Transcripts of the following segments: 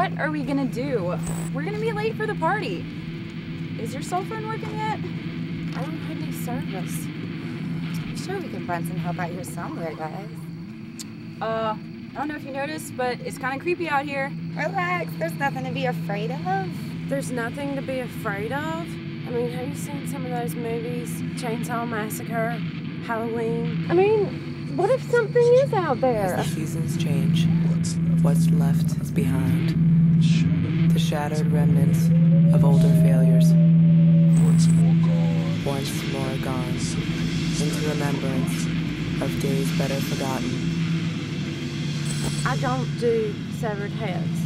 What are we gonna do? We're gonna be late for the party. Is your cell phone working yet? I don't have any service. I'm sure we can find some help out here somewhere, guys. I don't know if you noticed, but it's kind of creepy out here. Relax, there's nothing to be afraid of. There's nothing to be afraid of? I mean, have you seen some of those movies? Chainsaw Massacre, Halloween? I mean, what if something is out there? As the seasons change, what's left is behind. The shattered remnants of older failures. Once more gone. Into remembrance of days better forgotten. I don't do severed heads.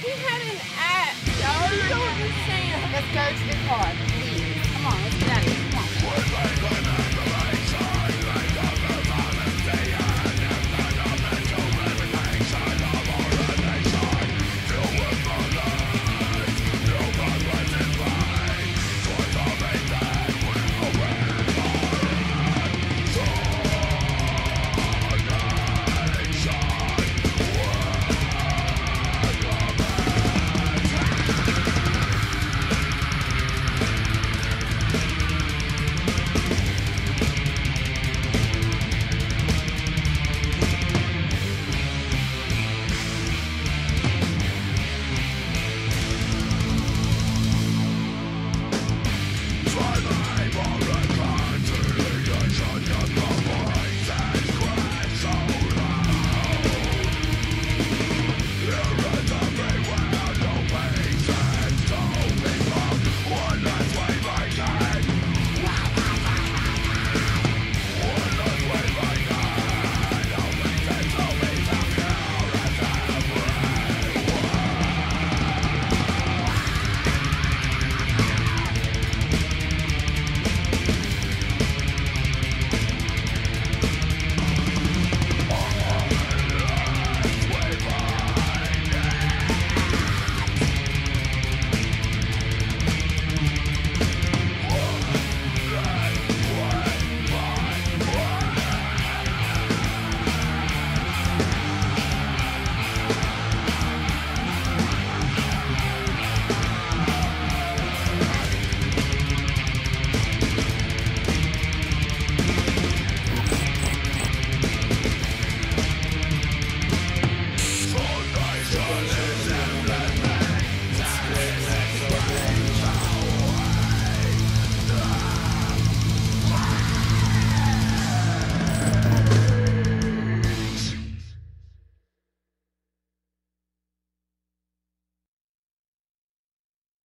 Let's go to the car, please. Come on, let's get out of here.